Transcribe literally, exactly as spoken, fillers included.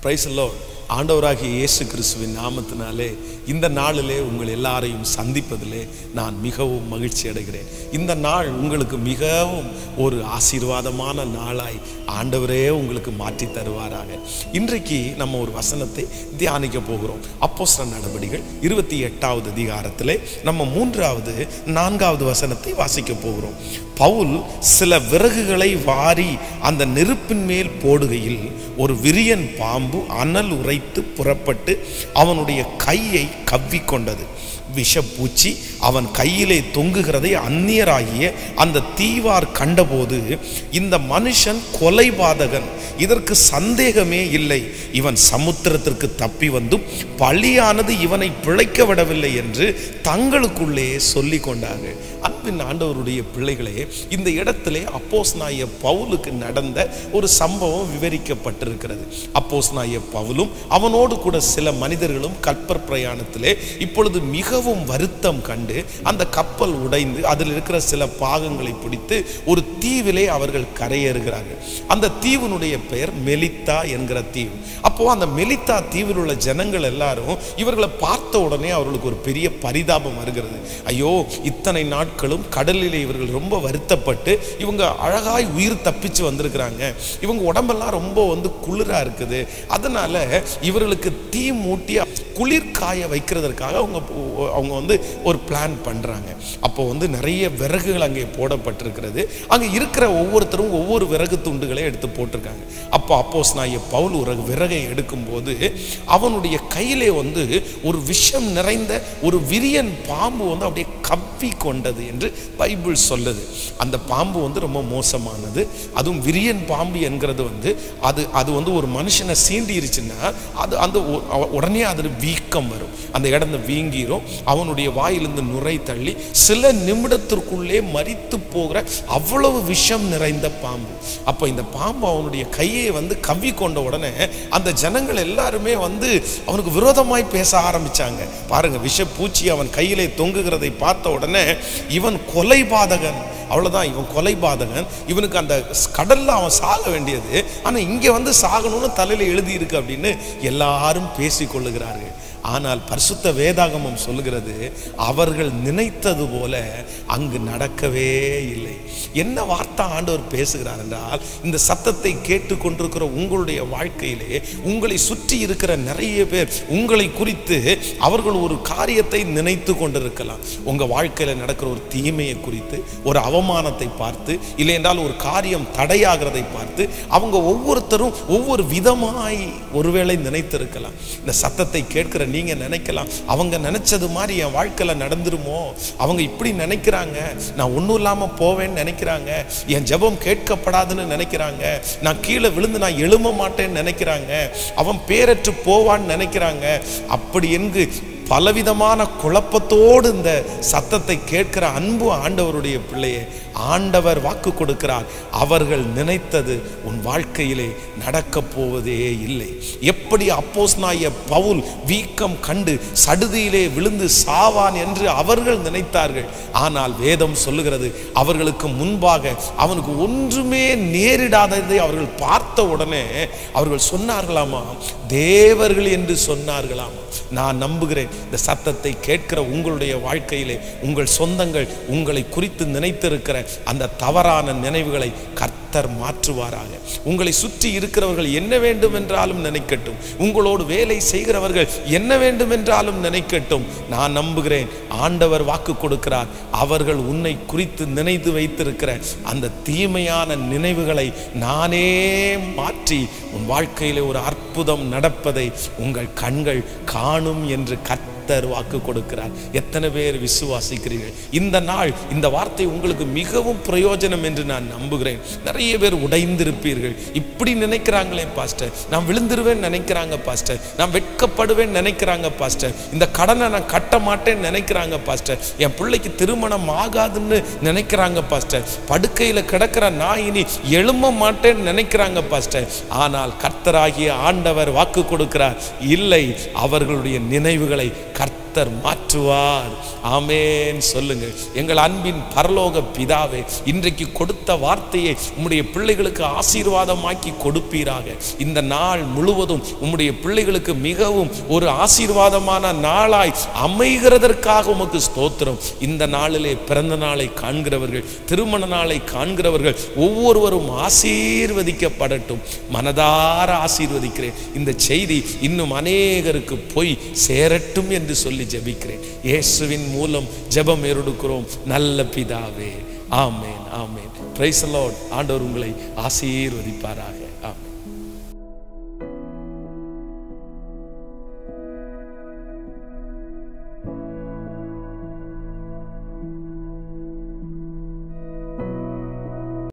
Price the Lord. ஆண்டவராகிய இயேசு கிறிஸ்துவின் நாமத்தினாலே இந்த நாளிலே உங்கள் எல்லாரையும் சந்திப்பதிலே நான் மிகவும் மகிழ்ச்சி அடைகிறேன். இந்த நாள் உங்களுக்கு மிகவும் ஒரு ஆசீர்வாதமான நாளாய் ஆண்டவரே உங்களுக்கு மாற்றி தருவாராக. இன்றைக்கு நம்ம ஒரு வசனத்தை தியானிக்க போகிறோம். அப்போஸ்தலர் நடபடிகள் இருபத்தி எட்டாவது அதிகாரத்திலே நம்ம மூன்றாவது நான்காவது வசனத்தை வாசிக்க போகிறோம். பவுல் சில விறகுகளை வாரி அந்த நெருப்பின் மேல் போடுகையில் ஒரு விரியன் பாம்பு அனல் உரைத்து புறப்பட்டு அவனுடைய கையை கவ்விக்கொண்டது. விஷப்பூச்சி அவன் கையிலே தொங்குகிறதை அந்நியராகிய அந்த தீவார் கண்டபோது, இந்த மனுஷன் கொலைபாதகன், இதற்கு சந்தேகமே இல்லை, இவன் சமுத்திரத்திற்கு தப்பி வந்தும் பழியானது இவனை பிழைக்க விடவில்லை என்று தங்களுக்குள்ளே சொல்லி கொண்டார்கள். அன்பின் ஆண்டவருடைய பிள்ளைகளே, இந்த இடத்திலே அப்போஸ்தலனாகிய பவுலுக்கு நடந்த ஒரு சம்பவம் விவரிக்கப்பட்டிருக்கிறது. அப்போஸ்தலனாகிய பவுலும் அவனோடு கூட சில மனிதர்களும் கப்பற் பிரயாணத்திலே இப்பொழுது மிகவும் வருத்தம் கண்டு அந்த கப்பல் உடைந்து அதில் இருக்கிற சில பாகங்களை பிடித்து ஒரு தீவிலே அவர்கள் கரையேறுகிறார்கள். அந்த தீவினுடைய பெயர் மெலித்தா என்கிற தீவு. அப்போ அந்த மெலித்தா தீவில் உள்ள ஜனங்கள் எல்லாரும் இவர்களை பார்த்த உடனே அவர்களுக்கு ஒரு பெரிய பரிதாபம் வருகிறது. ஐயோ, இத்தனை நாட்களும் கடலிலே இவர்கள் ரொம்ப வருத்தப்பட்டு இவங்க அழகாய் உயிர் தப்பிச்சு வந்திருக்கிறாங்க, இவங்க உடம்பெல்லாம் ரொம்ப வந்து குளிரா இருக்குது, அதனால இவர்களுக்கு தீ மூட்டி குளிர் காய வைக்கிறதற்காக அவங்க அவங்க வந்து ஒரு பிளான் பண்றாங்க. அப்போ வந்து நிறைய விறகுகள் அங்கே போடப்பட்டிருக்கிறது. அங்கே இருக்கிற ஒவ்வொருத்தரும் ஒவ்வொரு விறகு துண்டுகளை எடுத்து போட்டிருக்காங்க. அப்போ அப்போஸ்தலனாகிய பவுல் ஒரு விறகை எடுக்கும்போது அவனுடைய கையிலே வந்து ஒரு விஷம் நிறைந்த ஒரு விரியன் பாம்பு வந்து அப்படியே கவ்வி கொண்டது என்று பைபிள் சொல்லுது. அந்த பாம்பு வந்து ரொம்ப மோசமானது. அதுவும் விரியன் பாம்பு என்கிறது வந்து அது அது வந்து ஒரு மனுஷனை சீண்டிருச்சுன்னா அது அந்த உடனே அதில் வீக்கம் வரும், அந்த இடத்துல வீங்கிரும், அவனுடைய வாயிலிருந்து நுரை தள்ளி சில நிமிடத்திற்குள்ளே மரித்து போகிற அவ்வளவு விஷம் நிறைந்த பாம்பு. அப்போ இந்த பாம்பு அவனுடைய கையை வந்து கவ்வி கொண்ட உடனே அந்த ஜனங்கள் எல்லாருமே வந்து அவனுக்கு விரோதமாய் பேச ஆரம்பிச்சாங்க. பாருங்க, விஷப்பூச்சி அவன் கையிலே தொங்குகிறதை பார்த்த உடனே இவன் கொலைபாதகன், அவ்வளவுதான், இவன் கொலைபாதகன், இவனுக்கு அந்த கடல்ல அவன் சாக வேண்டியது, ஆனா இங்க வந்து சாகணும்னு தலையில எழுதி இருக்கு அப்படின்னு எல்லாரும் பேசிக் கொள்ளுகிறார்கள். ஆனால் பரிசுத்த வேதாகமம் சொல்லுகிறது, அவர்கள் நினைத்தது போல அங்கு நடக்கவே இல்லை. என்ன வார்த்தை ஆண்டவர் பேசுகிறார் என்றால், இந்த சத்தத்தை கேட்டுக்கொண்டிருக்கிற உங்களுடைய வாழ்க்கையிலே உங்களை சுற்றி இருக்கிற நிறைய பேர் உங்களை குறித்து அவர்கள் ஒரு காரியத்தை நினைத்து கொண்டிருக்கலாம். உங்க வாழ்க்கையில நடக்கிற ஒரு தீமையை குறித்து, ஒரு அவமானத்தை பார்த்து, இல்லை என்றால் ஒரு காரியம் தடையாகிறதை பார்த்து அவங்க ஒவ்வொருத்தரும் ஒவ்வொரு விதமாய் ஒருவேளை நினைத்திருக்கலாம். இந்த சத்தத்தை கேட்கிற நீங்க நினைக்கலாம், அவங்க நினைச்சது மாதிரி என் வாழ்க்கையில நடந்துருமோ, அவங்க இப்படி நினைக்கிறாங்க, நான் ஒன்றும் இல்லாம போவேன்னு நினைக்கிறாங்க, என் ஜெபம் கேட்கப்படாதுன்னு நினைக்கிறாங்க, நான் கீழே விழுந்து நான் எழும்ப மாட்டேன்னு நினைக்கிறாங்க, அவன் பேரற்று போவான்னு நினைக்கிறாங்க. அப்படி என்று பலவிதமான குழப்பத்தோடு இந்த சத்தத்தை கேட்கிற அன்பு ஆண்டவருடைய பிள்ளையே, ஆண்டவர் வாக்கு கொடுக்கிறார், அவர்கள் நினைத்தது உன் வாழ்க்கையிலே நடக்க போவதே இல்லை. எப்படி அப்போஸ்தலனாகிய பவுல் வீக்கம் கண்டு சடுதியிலே விழுந்து சாவான் என்று அவர்கள் நினைத்தார்கள். ஆனால் வேதம் சொல்லுகிறது, அவர்களுக்கு முன்பாக அவனுக்கு ஒன்றுமே நேரிடாததை அவர்கள் பார்த்த உடனே அவர்கள் சொன்னார்களாமா, தேவர்கள் என்று சொன்னார்களாமா. நான் நம்புகிறேன், இந்த சத்தத்தை கேட்கிற உங்களுடைய வாழ்க்கையிலே உங்கள் சொந்தங்கள் உங்களை குறித்து நினைத்திருக்கிற அந்த தவறான நினைவுகளை கர்த்தர் மாற்றுவாராக. உங்களை சுற்றி இருக்கிறவர்கள் என்ன வேண்டும் என்றாலும் நினைக்கட்டும், உங்களோடு வேலை செய்கிறவர்கள் என்ன வேண்டும் என்றாலும் நினைக்கட்டும், நான் நம்புகிறேன், ஆண்டவர் வாக்கு கொடுக்கிறார், அவர்கள் உன்னை குறித்து நினைத்து வைத்திருக்கிற அந்த தீமையான நினைவுகளை நானே மாற்றி உன் வாழ்க்கையிலே ஒரு அற்புதம் நடப்பதை உங்கள் கண்கள் காணும் என்று கர்த்தர் வாக்கு கொடுக்கிறார். எத்தனை பேர் விசுவாசிக்கிறீர்கள்? இந்த நாள் இந்த வார்த்தை உங்களுக்கு மிகவும் பிரயோஜனம் என்று நான் நம்புகிறேன். நிறைய பேர் உடைந்திருப்பீர்கள். இப்படி நினைக்கிறாங்களே பாஸ்டர், நான் விழுந்துருவேன் நினைக்கிறாங்க பாஸ்டர், நான் வெட்கப்படுவேன் நினைக்கிறாங்க பாஸ்டர், இந்த கடனை நான் கட்ட மாட்டேன்னு நினைக்கிறாங்க பாஸ்டர், என் பிள்ளைக்கு திருமணம் ஆகாதுன்னு நினைக்கிறாங்க பாஸ்டர், படுக்கையில் கிடக்கிற நான் இனி எழும்ப மாட்டேன்னு நினைக்கிறாங்க பாஸ்டர். ஆனால் கர்த்தராகிய ஆண்டவர் வாக்கு கொடுக்கிறார், இல்லை, அவர்களுடைய நினைவுகளை கர்த்தர் கர்த்தர் மாற்றுவார். ஆமென் சொல்லுங்க. எங்கள் அன்பின் பரலோக பிதாவே, இன்றைக்கு கொடுத்த வார்த்தையை உம்முடைய பிள்ளைகளுக்கு ஆசீர்வாதமாக்கி கொடுப்பீராக. இந்த நாள் முழுவதும் உம்முடைய பிள்ளைகளுக்கு மிகவும் ஒரு ஆசீர்வாதமான நாளாய் அமைகிறதற்காக உமக்கு ஸ்தோத்திரம். இந்த நாளிலே பிறந்த நாளை காண்கிறவர்கள், திருமண நாளை காண்கிறவர்கள் ஒவ்வொருவரும் ஆசீர்வதிக்கப்படட்டும். மனதார ஆசீர்வதிக்கிறேன். இந்த செய்தி இன்னும் அநேகருக்கு போய் சேரட்டும் என்று சொல்லி ஜெபிக்கிறேன். இயேசுவின் மூலம் ஜெபம் ஏறெடுக்கிறோம் நல்ல பிதாவே. Amen, amen. Praise the lord. ஆண்டவர் உங்களை ஆசீர்வதிப்பாராக.